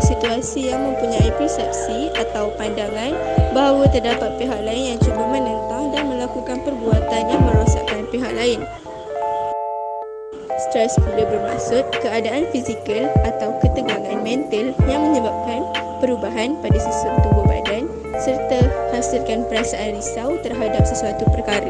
situasi yang mempunyai persepsi atau pandangan bahawa terdapat pihak lain yang cuba menentang dan melakukan perbuatan yang merosakkan pihak lain. Stres pula bermaksud keadaan fizikal atau ketegangan mental yang menyebabkan perubahan pada susunan tubuh badan serta hasilkan perasaan risau terhadap sesuatu perkara.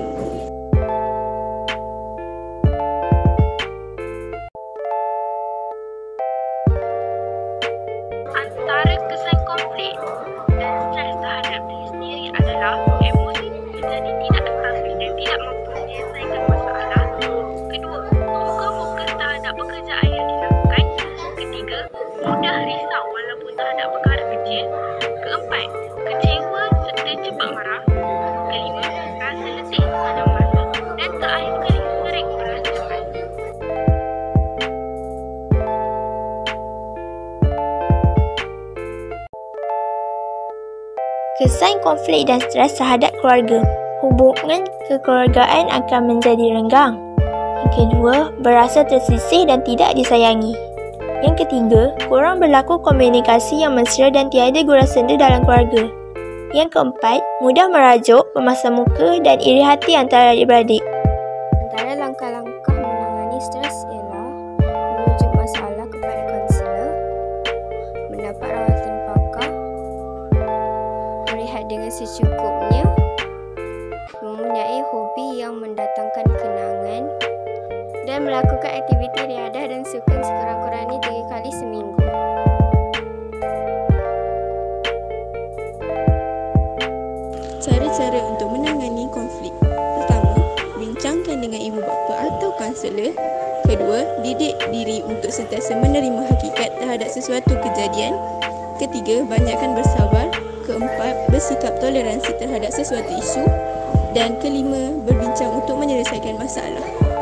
Antara kesan konflik dan stres terhadap diri sendiri adalah emosi menjadi tidak stabil dan tidak mampu menyelesaikan masalah. Kedua, muka fokus terhadap pekerjaan yang dilakukan. Ketiga, mudah risau walaupun terhadap perkara kecil. Keempat, kecewa serta cepat marah. Kelima, rasa letih sepanjang masa. Dan terakhir sekali, sering merasa cemas. Kesan konflik dan stres terhadap keluarga. Hubungan kekeluargaan akan menjadi renggang. Yang kedua, berasa tersisih dan tidak disayangi. Yang ketiga, kurang berlaku komunikasi yang mesra dan tiada gurau senda dalam keluarga. Yang keempat, mudah merajuk, memasang muka dan iri hati antara adik-beradik. Antara langkah-langkah menangani stres ialah merujuk masalah kepada kaunselor, mendapat rawatan pakar, berehat dengan secukupnya, mempunyai hobi yang mendatangkan kenangan dan melakukan aktiviti riadah dan sukan sekurang-kurangnya 3 kali seminggu. Cara-cara untuk menangani konflik. Pertama, bincangkan dengan ibu bapa atau kaunselor. Kedua, didik diri untuk sentiasa menerima hakikat terhadap sesuatu kejadian. Ketiga, banyakkan bersabar. Keempat, bersikap toleransi terhadap sesuatu isu. Dan kelima, berbincang untuk menyelesaikan masalah.